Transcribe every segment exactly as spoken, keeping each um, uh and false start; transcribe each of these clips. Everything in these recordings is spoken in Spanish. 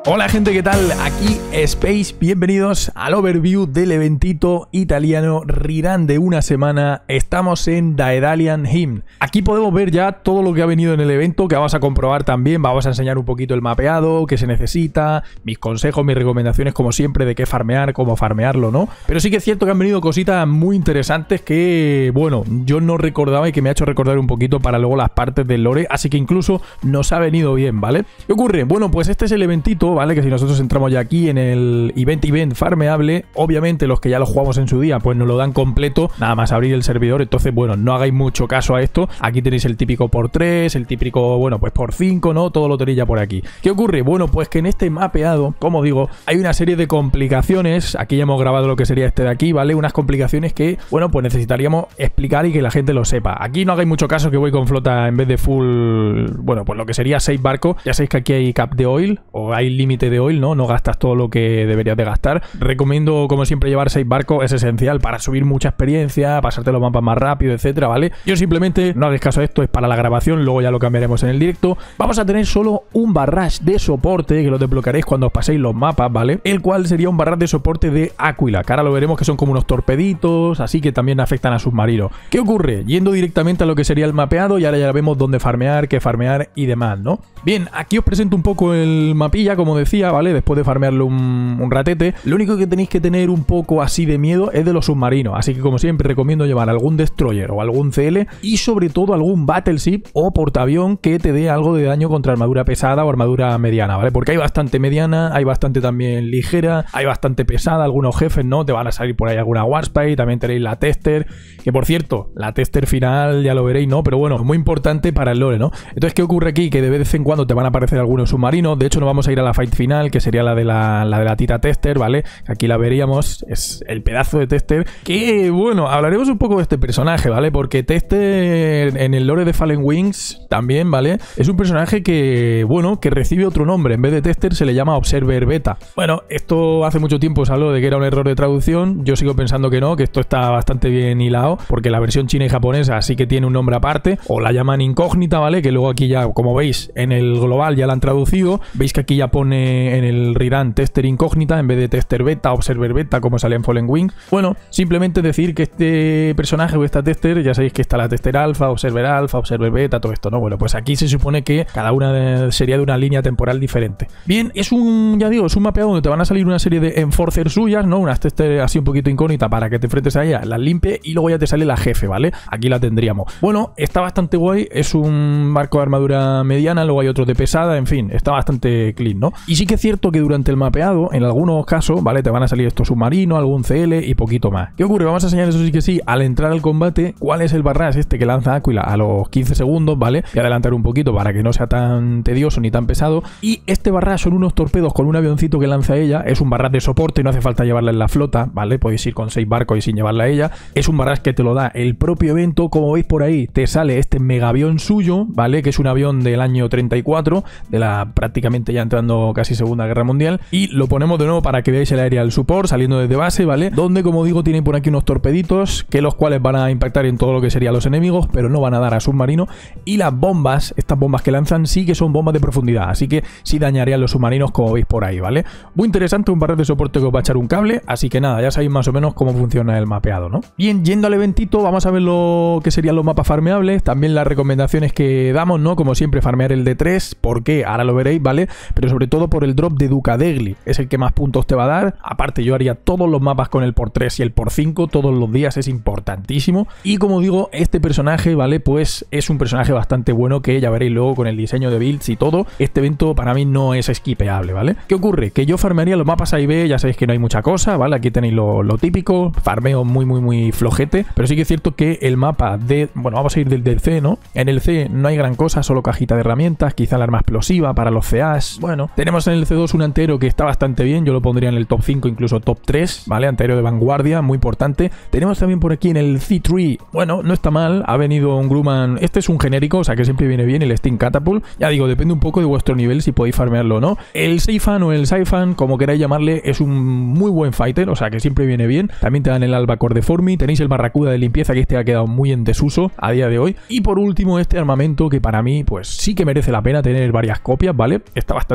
Hola gente, ¿qué tal? Aquí Space, bienvenidos al overview del eventito italiano Rerun de una semana. Estamos en Daedalian Hymn. Aquí podemos ver ya todo lo que ha venido en el evento, que vamos a comprobar también. Vamos a enseñar un poquito el mapeado, qué se necesita, mis consejos, mis recomendaciones como siempre de qué farmear, cómo farmearlo, ¿no? Pero sí que es cierto que han venido cositas muy interesantes que, bueno, yo no recordaba y que me ha hecho recordar un poquito para luego las partes del lore, así que incluso nos ha venido bien, ¿vale? ¿Qué ocurre? Bueno, pues este es el eventito, ¿vale? Que si nosotros entramos ya aquí en el event event farmeable, obviamente los que ya lo jugamos en su día, pues nos lo dan completo, nada más abrir el servidor. Entonces, bueno, no hagáis mucho caso a esto. Aquí tenéis el típico por tres, el típico, bueno, pues por cinco, ¿no? Todo lo tenéis ya por aquí. ¿Qué ocurre? Bueno, pues que en este mapeado, como digo, hay una serie de complicaciones. Aquí ya hemos grabado lo que sería este de aquí, ¿vale? Unas complicaciones que, bueno, pues necesitaríamos explicar y que la gente lo sepa. Aquí no hagáis mucho caso que voy con flota en vez de full, bueno, pues lo que sería seis barcos. Ya sabéis que aquí hay cap de oil o hay límite de oil, ¿no? No gastas todo lo que deberías de gastar. Recomiendo, como siempre, llevar seis barcos. Es esencial para subir mucha experiencia, pasarte los mapas más rápido, etcétera, ¿vale? Yo simplemente, no hagáis caso a esto, es para la grabación, luego ya lo cambiaremos en el directo. Vamos a tener solo un barrage de soporte, que lo desbloquearéis cuando os paséis los mapas, ¿vale? El cual sería un barrage de soporte de Aquila, que ahora lo veremos que son como unos torpeditos, así que también afectan a submarinos. ¿Qué ocurre? Yendo directamente a lo que sería el mapeado, y ahora ya vemos dónde farmear, qué farmear y demás, ¿no? Bien, aquí os presento un poco el mapilla, como decía, ¿vale? Después de farmearlo un, un ratete. Lo único que tenéis que tener un poco así de miedo es de los submarinos, así que como siempre recomiendo llevar algún destroyer o algún C L y sobre todo algún battleship o portaavión que te dé algo de daño contra armadura pesada o armadura mediana, ¿vale? Porque hay bastante mediana, hay bastante también ligera, hay bastante pesada, algunos jefes, ¿no? Te van a salir por ahí alguna Warspite, también tenéis la Tester, que por cierto, la Tester final ya lo veréis, ¿no? Pero bueno, muy importante para el lore, ¿no? Entonces, ¿qué ocurre aquí? Que de vez en cuando te van a aparecer algunos submarinos. De hecho, nos vamos a ir a la fight final, que sería la de la, la de la Tita Tester, ¿vale? Aquí la veríamos, es el pedazo de Tester, que, bueno, hablaremos un poco de este personaje, ¿vale? Porque Tester en el lore de Fallen Wings también, ¿vale? Es un personaje que, bueno, que recibe otro nombre. En vez de Tester se le llama Observer Beta. Bueno, esto hace mucho tiempo se habló de que era un error de traducción. Yo sigo pensando que no, que esto está bastante bien hilado, porque la versión china y japonesa sí que tiene un nombre aparte, o la llaman incógnita, ¿vale? Que luego aquí ya, como veis, en el global ya la han traducido. Veis que aquí ya pone en el Rerun Tester incógnita en vez de Tester Beta, Observer Beta, como salía en Fallen Wings. Bueno, simplemente decir que este personaje o esta Tester, ya sabéis que está la Tester Alpha, Observer Alpha, Observer Beta, todo esto, ¿no? Bueno, pues aquí se supone que cada una de, sería de una línea temporal diferente. Bien, es un, ya digo, es un mapeado donde te van a salir una serie de enforcers suyas, ¿no? Unas Tester así un poquito incógnita para que te enfrentes a ella, las limpie y luego ya te sale la jefe, ¿vale? Aquí la tendríamos. Bueno, está bastante guay, es un barco de armadura mediana, luego hay otro de pesada, en fin, está bastante clean, ¿no? Y sí que es cierto que durante el mapeado, en algunos casos, ¿vale? Te van a salir estos submarinos, algún C L y poquito más. ¿Qué ocurre? Vamos a enseñar, eso sí que sí, al entrar al combate, cuál es el barrage este que lanza Aquila a los quince segundos, ¿vale? Voy a adelantar un poquito para que no sea tan tedioso ni tan pesado. Y este barrage son unos torpedos con un avioncito que lanza ella, es un barrage de soporte, no hace falta llevarla en la flota, ¿vale? Podéis ir con seis barcos y sin llevarla a ella. Es un barrage que te lo da el propio evento, como veis por ahí, te sale este megavión suyo, ¿vale? Que es un avión del año treinta y cuatro, de la prácticamente ya entrando casi Segunda Guerra Mundial, y lo ponemos de nuevo para que veáis el aerial support saliendo desde base, ¿vale? Donde, como digo, tienen por aquí unos torpeditos, que los cuales van a impactar en todo lo que serían los enemigos, pero no van a dar a submarino, y las bombas, estas bombas que lanzan sí que son bombas de profundidad, así que sí dañarían los submarinos, como veis por ahí, ¿vale? Muy interesante, un barrage de soporte que os va a echar un cable, así que nada, ya sabéis más o menos cómo funciona el mapeado, ¿no? Bien, yendo al eventito, vamos a ver lo que serían los mapas farmeables, también las recomendaciones que damos, ¿no? Como siempre, farmear el D tres, ¿por qué? Ahora lo veréis, ¿vale? Pero sobre todo por el drop de Duca Degli, es el que más puntos te va a dar. Aparte, yo haría todos los mapas con el por tres y el por cinco todos los días, es importantísimo. Y como digo, este personaje, ¿vale? Pues es un personaje bastante bueno que ya veréis luego con el diseño de builds y todo. Este evento para mí no es skipeable, ¿vale? ¿Qué ocurre? Que yo farmearía los mapas A y B, ya sabéis que no hay mucha cosa, ¿vale? Aquí tenéis lo, lo típico, farmeo muy, muy, muy flojete, pero sí que es cierto que el mapa de, bueno, vamos a ir del, del C, ¿no? En el C no hay gran cosa, solo cajita de herramientas, quizá la arma explosiva para los C As, bueno, tenemos en el C dos un antiaéreo que está bastante bien, yo lo pondría en el top cinco, incluso top tres, ¿vale? Antiaéreo de vanguardia, muy importante. Tenemos también por aquí en el C tres, bueno, no está mal, ha venido un Grumman, este es un genérico, o sea que siempre viene bien, el Steam Catapult, ya digo, depende un poco de vuestro nivel si podéis farmearlo o no. El Seifan o el Saifan, como queráis llamarle, es un muy buen fighter, o sea que siempre viene bien. También te dan el Albacore de Formi, tenéis el Barracuda de limpieza, que este ha quedado muy en desuso a día de hoy. Y por último, este armamento que para mí, pues sí que merece la pena tener varias copias, ¿vale? Está bastante worth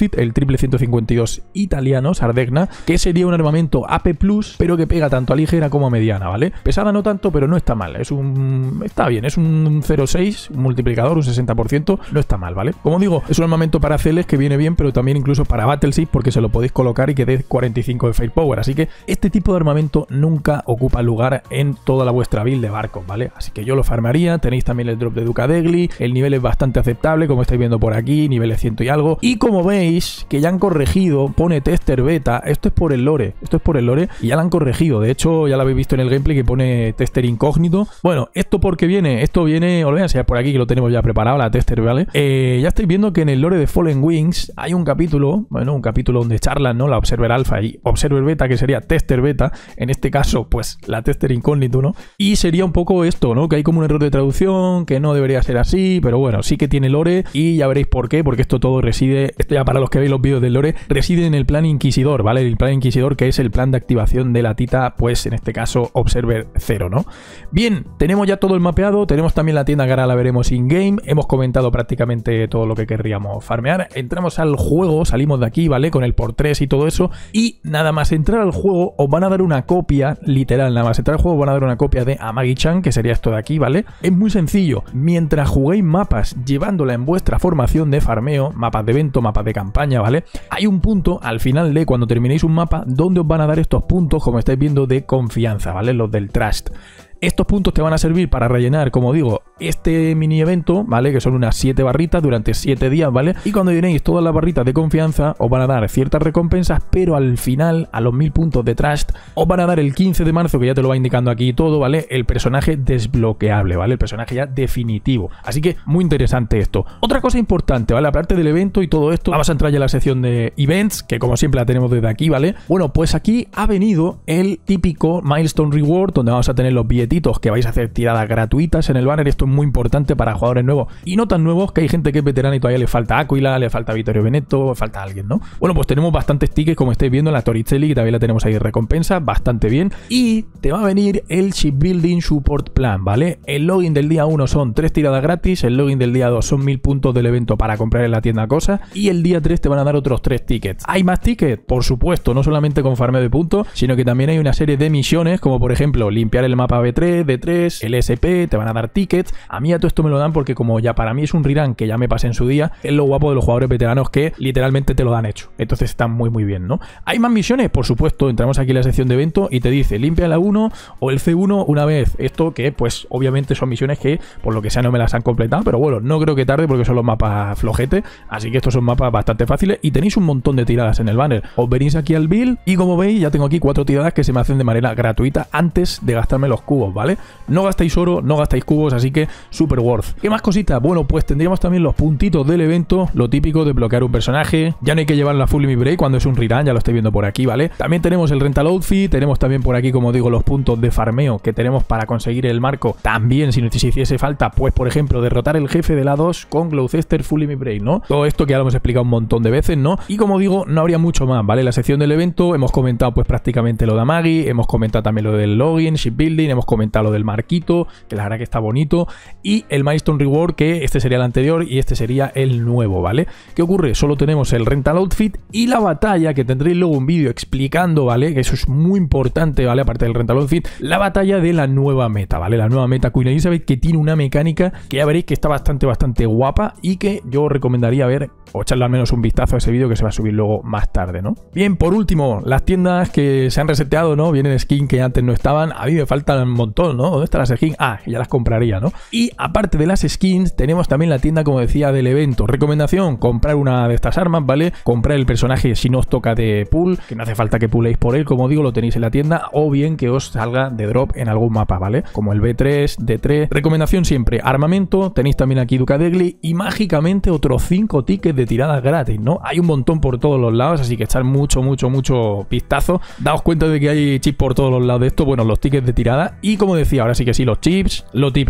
Outfit, el triple ciento cincuenta y dos italiano, Sardegna, que sería un armamento A P plus, pero que pega tanto a ligera como a mediana, ¿vale? Pesada no tanto, pero no está mal, es un... está bien, es un cero coma seis, un multiplicador, un sesenta por ciento, no está mal, ¿vale? Como digo, es un armamento para C Ls que viene bien, pero también incluso para Battleship, porque se lo podéis colocar y que dé cuarenta y cinco de Firepower, así que este tipo de armamento nunca ocupa lugar en toda la vuestra build de barcos, ¿vale? Así que yo lo farmaría. Tenéis también el drop de Duca Degli, el nivel es bastante aceptable, como estáis viendo por aquí, niveles ciento y algo, y como veis, que ya han corregido, pone tester beta, esto es por el lore, esto es por el lore, y ya lo han corregido, de hecho, ya lo habéis visto en el gameplay que pone tester incógnito. Bueno, ¿esto por qué viene? Esto viene, os lo voy a enseñar por aquí, que lo tenemos ya preparado, la tester, ¿vale? Eh, ya estáis viendo que en el lore de Fallen Wings hay un capítulo, bueno, un capítulo donde charlan, ¿no? La Observer Alpha y Observer Beta, que sería tester beta, en este caso, pues, la tester incógnito, ¿no? Y sería un poco esto, ¿no? Que hay como un error de traducción, que no debería ser así, pero bueno, sí que tiene lore y ya veréis por qué, porque esto todo reside, esto ya para los que veis los vídeos del lore, reside en el plan Inquisidor, ¿vale? El plan Inquisidor, que es el plan de activación de la Tita, pues en este caso Observer cero, ¿no? Bien, tenemos ya todo el mapeado, tenemos también la tienda que ahora la veremos in-game, hemos comentado prácticamente todo lo que querríamos farmear, entramos al juego, salimos de aquí, ¿vale? Con el por tres y todo eso, y nada más entrar al juego os van a dar una copia, literal, nada más entrar al juego os van a dar una copia de Amagi-chan, que sería esto de aquí, ¿vale? Es muy sencillo, mientras juguéis mapas llevándola en vuestra formación de farmeo, mapas de evento, mapas de campaña, ¿vale? Hay un punto al final de cuando terminéis un mapa donde os van a dar estos puntos, como estáis viendo, de confianza, ¿vale? Los del Trust. Estos puntos te van a servir para rellenar, como digo, este mini evento, ¿vale? Que son unas siete barritas durante siete días, ¿vale? Y cuando llenéis todas las barritas de confianza, os van a dar ciertas recompensas, pero al final, a los mil puntos de Trust, os van a dar el quince de marzo, que ya te lo va indicando aquí todo, ¿vale? El personaje desbloqueable, ¿vale? El personaje ya definitivo. Así que, muy interesante esto. Otra cosa importante, ¿vale? Aparte del evento y todo esto, vamos a entrar ya a la sección de events, que como siempre la tenemos desde aquí, ¿vale? Bueno, pues aquí ha venido el típico Milestone Reward, donde vamos a tener los billetes que vais a hacer tiradas gratuitas en el banner. Esto es muy importante para jugadores nuevos y no tan nuevos, que hay gente que es veterana y todavía le falta Aquila, le falta Vittorio Veneto, falta alguien, ¿no? Bueno, pues tenemos bastantes tickets, como estáis viendo en la Torricelli, que también la tenemos ahí de recompensa, bastante bien. Y te va a venir el Shipbuilding Support Plan, ¿vale? El login del día uno son tres tiradas gratis, el login del día dos son mil puntos del evento para comprar en la tienda cosas, y el día tres te van a dar otros tres tickets. ¿Hay más tickets? Por supuesto, no solamente con farmeo de puntos, sino que también hay una serie de misiones, como por ejemplo limpiar el mapa B tres, D tres, el S P, te van a dar tickets. A mí a todo esto me lo dan porque como ya para mí es un rerun que ya me pasé en su día, es lo guapo de los jugadores veteranos que literalmente te lo dan hecho. Entonces están muy muy bien, ¿no? ¿Hay más misiones? Por supuesto, entramos aquí en la sección de evento y te dice limpia la uno o el C uno una vez. Esto que pues obviamente son misiones que por lo que sea no me las han completado, pero bueno, no creo que tarde porque son los mapas flojetes, así que estos son mapas bastante fáciles y tenéis un montón de tiradas en el banner. Os venís aquí al build y como veis ya tengo aquí cuatro tiradas que se me hacen de manera gratuita antes de gastarme los cubos, ¿vale? No gastáis oro, no gastáis cubos, así que super worth. ¿Qué más cositas? Bueno, pues tendríamos también los puntitos del evento, lo típico de bloquear un personaje, ya no hay que llevar la full limit break cuando es un rerun, ya lo estoy viendo por aquí, ¿vale? También tenemos el rental outfit, tenemos también por aquí, como digo, los puntos de farmeo que tenemos para conseguir el marco, también si nos hiciese falta, pues por ejemplo, derrotar el jefe de la dos con Gloucester full limit break, ¿no? Todo esto que ya lo hemos explicado un montón de veces, ¿no? Y como digo, no habría mucho más, ¿vale? La sección del evento hemos comentado pues prácticamente lo de Amagi, hemos comentado también lo del login, shipbuilding, hemos comentado lo del marquito, que la verdad que está bonito, y el Milestone Reward, que este sería el anterior y este sería el nuevo, ¿vale? ¿Qué ocurre? Solo tenemos el rental outfit y la batalla, que tendréis luego un vídeo explicando, ¿vale? Que eso es muy importante, ¿vale? Aparte del rental outfit, la batalla de la nueva meta, ¿vale? La nueva meta Queen Elizabeth, que tiene una mecánica que ya veréis que está bastante, bastante guapa y que yo os recomendaría ver o echarle al menos un vistazo a ese vídeo que se va a subir luego más tarde, ¿no? Bien, por último, las tiendas que se han reseteado, ¿no? Vienen skins que antes no estaban, a mí me faltan un montón, ¿no? ¿Dónde están las skins? Ah, ya las compraría, ¿no? Y aparte de las skins, tenemos también la tienda, como decía, del evento. Recomendación, comprar una de estas armas, ¿vale? Comprar el personaje si no os toca de pool, que no hace falta que pulléis por él, como digo, lo tenéis en la tienda, o bien que os salga de drop en algún mapa, ¿vale? Como el B tres, D tres. Recomendación siempre, armamento, tenéis también aquí Duca Degli y mágicamente otros cinco tickets de tiradas gratis, ¿no? Hay un montón por todos los lados, así que echar mucho, mucho, mucho vistazo. Daos cuenta de que hay chips por todos los lados de esto, bueno, los tickets de tirada y como decía, ahora sí que sí, los chips, lo típico, ¿vale? Aquí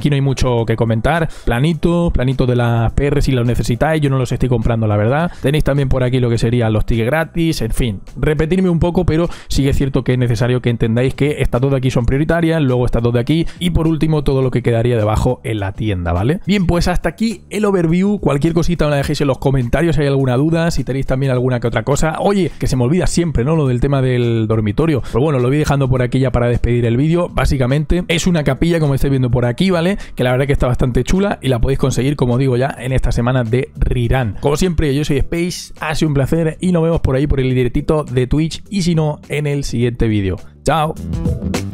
aquí no hay mucho que comentar. Planito, planito de las P R si los necesitáis, yo no los estoy comprando, la verdad. Tenéis también por aquí lo que serían los tickets gratis, en fin, repetirme un poco, pero sí es cierto que es necesario que entendáis que estas dos de aquí son prioritarias, luego estas dos de aquí y por último todo lo que quedaría debajo en la tienda, ¿vale? Bien, pues hasta aquí el overview. Cualquier cosita me la dejéis en los comentarios si hay alguna duda, si tenéis también alguna que otra cosa. Oye, que se me olvida siempre, ¿no? Lo del tema del dormitorio. Pero bueno, lo voy dejando por aquí ya para despedir el vídeo. Básicamente es una capilla, como estáis viendo por aquí, ¿vale? Que la verdad que está bastante chula y la podéis conseguir, como digo ya, en esta semana de Rirán. Como siempre, yo soy Space, ha sido un placer y nos vemos por ahí por el directito de Twitch y si no, en el siguiente vídeo. ¡Chao!